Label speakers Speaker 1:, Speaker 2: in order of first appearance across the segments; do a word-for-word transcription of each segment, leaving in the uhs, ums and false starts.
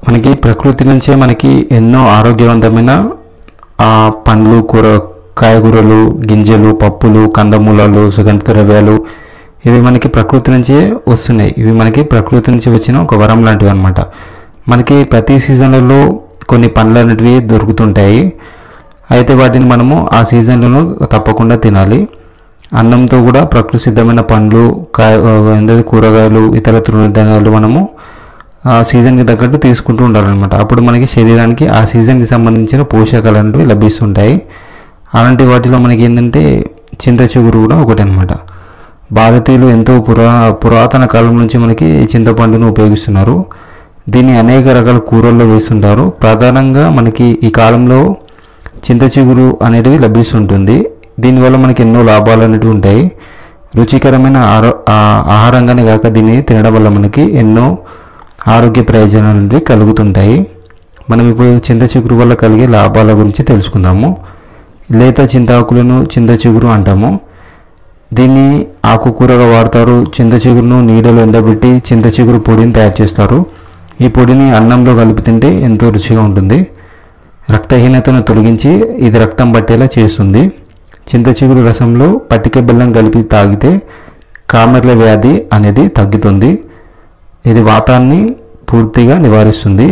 Speaker 1: మనకి ప్రకృతి నుంచే మనకి ఎన్నో ఆరోగ్యవంతమైన ఆ పండ్లు, కూర కాయగూరలు, గింజలు, పప్పులు, కందమూలాలు, సుగంధ ద్రవ్యాలు ఇవి మనకి ప్రకృతి నుంచే వస్తున్నాయి. ఇవి మనకి ప్రకృతి నుంచి వచ్చిన ఒక వరం లాంటివి అనమాట. మనకి ప్రతి సీజన్లలో కొన్ని పండ్లు అనేటివి దొరుకుతుంటాయి. అయితే వాటిని మనము ఆ సీజన్లో తప్పకుండా తినాలి. అన్నంతో కూడా ప్రకృతి సిద్ధమైన పండ్లు, కాయ కూరగాయలు, ఇతర తృణధాన్యాలు మనము ఆ సీజన్కి తగ్గట్టు తీసుకుంటూ ఉండాలన్నమాట. అప్పుడు మనకి శరీరానికి ఆ సీజన్కి సంబంధించిన పోషకాలు అనేవి లభిస్తుంటాయి. అలాంటి వాటిలో మనకి ఏంటంటే చింత చిగురు కూడా ఒకటి అనమాట. భారతీయులు ఎంతో పురా పురాతన కాలం నుంచి మనకి చింతపండును ఉపయోగిస్తున్నారు. దీన్ని అనేక రకాల కూరల్లో వేస్తుంటారు. ప్రధానంగా మనకి ఈ కాలంలో చింత చిగురు అనేటివి లభిస్తుంటుంది. దీనివల్ల మనకి ఎన్నో లాభాలు అనేవి ఉంటాయి. రుచికరమైన ఆహారంగానే కాక దీన్ని తినడం వల్ల మనకి ఎన్నో ఆరోగ్య ప్రయోజనాలు అనేవి కలుగుతుంటాయి. మనం ఇప్పుడు చింత చిగురు వల్ల కలిగే లాభాల గురించి తెలుసుకుందాము. లేత చింతాకులను చింత చిగురు అంటాము. దీన్ని ఆకుకూరగా వాడతారు. చింత చిగురును నీడలో ఎండబెట్టి చింత చిగురు పొడిని తయారు చేస్తారు. ఈ పొడిని అన్నంలో కలిపి తింటే ఎంతో రుచిగా ఉంటుంది. రక్తహీనతను తొలగించి ఇది రక్తం పట్టేలా చేస్తుంది. చింత చిగురు రసంలో పటిక బెల్లం కలిపి తాగితే కామెర్ల వ్యాధి అనేది తగ్గుతుంది. ఇది వాతాన్ని పూర్తిగా నివారిస్తుంది.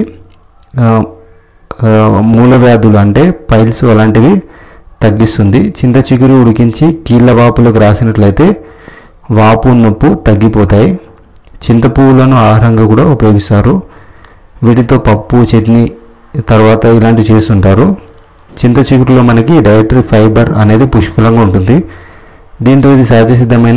Speaker 1: మూల వ్యాధులు అంటే పైల్స్ అలాంటివి తగ్గిస్తుంది. చింత చిగురు ఉడికించి కీళ్ళ వాపులకు రాసినట్లయితే వాపు, నొప్పు తగ్గిపోతాయి. చింత పువ్వులను ఆహారంగా కూడా ఉపయోగిస్తారు. వీటితో పప్పు, చట్నీ తర్వాత ఇలాంటివి చేస్తుంటారు. చింత చిగురులో మనకి డైటరీ ఫైబర్ అనేది పుష్కలంగా ఉంటుంది. దీంతో ఇది సహజ సిద్ధమైన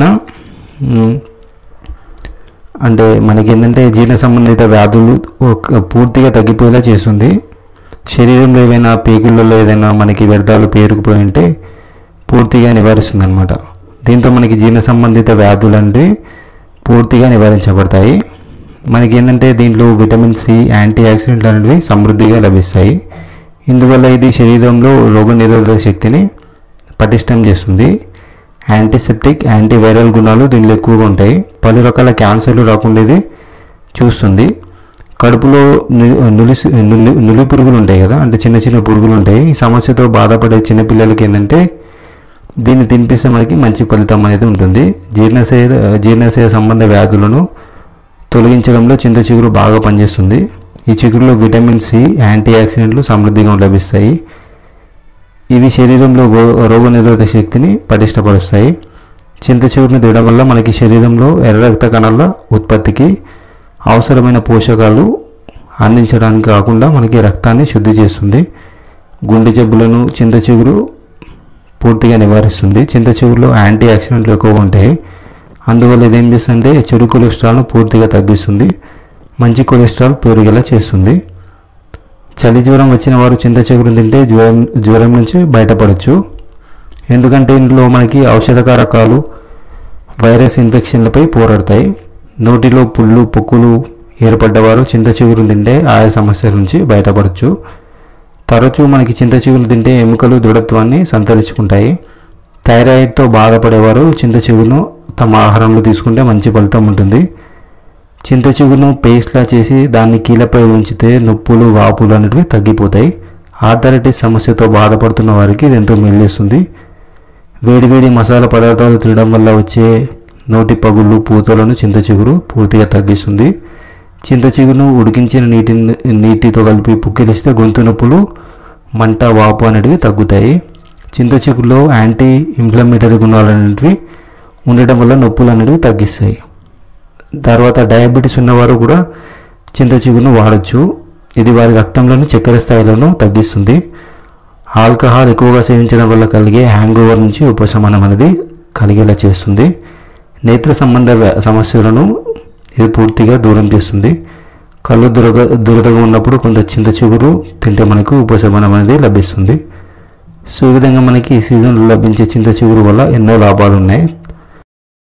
Speaker 1: అంటే మనకి ఏంటంటే జీర్ణ సంబంధిత వ్యాధులు పూర్తిగా తగ్గిపోయేలా చేస్తుంది. శరీరంలో ఏవైనా పేగులలో ఏదైనా మనకి వ్యర్థాలు పేరుకుపోయి ఉంటే పూర్తిగా నివారిస్తుంది అనమాట. దీంతో మనకి జీర్ణ సంబంధిత వ్యాధులు అనేవి పూర్తిగా నివారించబడతాయి. మనకి ఏంటంటే దీంట్లో విటమిన్ సి, యాంటీ ఆక్సిడెంట్లు అనేవి సమృద్ధిగా లభిస్తాయి. ఇందువల్ల ఇది శరీరంలో రోగనిరోధక శక్తిని పటిష్టం చేస్తుంది. యాంటీసెప్టిక్, యాంటీవైరల్ గుణాలు దీనిలో ఎక్కువగా ఉంటాయి. పలు రకాల క్యాన్సర్లు రాకుండా ఇది చూస్తుంది. కడుపులో నులిసి నులి పురుగులు ఉంటాయి కదా, అంటే చిన్న చిన్న పురుగులు ఉంటాయి. ఈ సమస్యతో బాధపడే చిన్నపిల్లలకి ఏంటంటే దీన్ని తినిపిస్తే మనకి మంచి ఫలితం అనేది ఉంటుంది. జీర్ణశయ జీర్ణశయ సంబంధ వ్యాధులను తొలగించడంలో చింత చిగురు బాగా పనిచేస్తుంది. ఈ చిగురులో విటమిన్ సి, యాంటీ ఆక్సిడెంట్లు సమృద్ధిగా లభిస్తాయి. ఇవి శరీరంలో రోగనిరోధక శక్తిని పటిష్టపరుస్తాయి. చింత చిగురును తినడం వల్ల మనకి శరీరంలో ఎర్ర రక్త కణాల ఉత్పత్తికి అవసరమైన పోషకాలు అందించడానికి కాకుండా మనకి రక్తాన్ని శుద్ధి చేస్తుంది. గుండె జబ్బులను చింత చిగురు పూర్తిగా నివారిస్తుంది. చింత చిగురులో యాంటీ ఆక్సిడెంట్లు ఎక్కువగా ఉంటాయి. అందువల్ల ఇదేం చేస్తుందంటే చెడు కొలెస్ట్రాల్ను పూర్తిగా తగ్గిస్తుంది. మంచి కొలెస్ట్రాల్ పెరిగేలా చేస్తుంది. చలి జ్వరం వచ్చిన వారు చింత చిగురు తింటే జ్వరం జ్వరం నుంచి బయటపడవచ్చు. ఎందుకంటే ఇందులో మనకి ఔషధకారకాలు వైరస్ ఇన్ఫెక్షన్లపై పోరాడతాయి. నోటిలో పుళ్ళు, పొక్కులు ఏర్పడ్డవారు చింత చిగురు తింటే ఆయా సమస్యల నుంచి బయటపడవచ్చు. తరచూ మనకి చింత చిగురు తింటే ఎముకలు దృఢత్వాన్ని సంతరించుకుంటాయి. థైరాయిడ్తో బాధపడేవారు చింత చిగురును తమ ఆహారంలో తీసుకుంటే మంచి ఫలితం ఉంటుంది. చింత చిగురును పేస్ట్లా చేసి దాన్ని కీళ్ళపై ఉంచితే నొప్పులు, వాపులు అనేటివి తగ్గిపోతాయి. ఆర్థరైటిస్ సమస్యతో బాధపడుతున్న వారికి ఇది ఎంతో మేలు చేస్తుంది. వేడివేడి మసాలా పదార్థాలు తినడం వల్ల వచ్చే నోటి పగుళ్ళు, పూతలను చింత చిగురు పూర్తిగా తగ్గిస్తుంది. చింత చిగురును ఉడికించిన నీటి నీటితో కలిపి పుక్కిలిస్తే గొంతు నొప్పులు, మంట, వాపు అనేటివి తగ్గుతాయి. చింత చిగురులో యాంటీ ఇన్ఫ్లమేటరీ గుణాలు అనేటివి ఉండడం వల్ల నొప్పులు అనేటివి తగ్గిస్తాయి. తర్వాత డయాబెటీస్ ఉన్నవారు కూడా చింత చిగురును వాడచ్చు. ఇది వారి రక్తంలోని చక్కెర స్థాయిలను తగ్గిస్తుంది. ఆల్కహాల్ ఎక్కువగా సేవించడం వల్ల కలిగే హ్యాంగ్ ఓవర్ నుంచి ఉపశమనం అనేది కలిగేలా చేస్తుంది. నేత్ర సంబంధ సమస్యలను ఇది పూర్తిగా దూరం చేస్తుంది. కళ్ళు దురగ దురదగా ఉన్నప్పుడు కొంత చింత చిగురు తింటే మనకు ఉపశమనం అనేది లభిస్తుంది. సో ఈ విధంగా మనకి ఈ సీజన్లో లభించే చింత చిగురు వల్ల ఎన్నో లాభాలు ఉన్నాయి.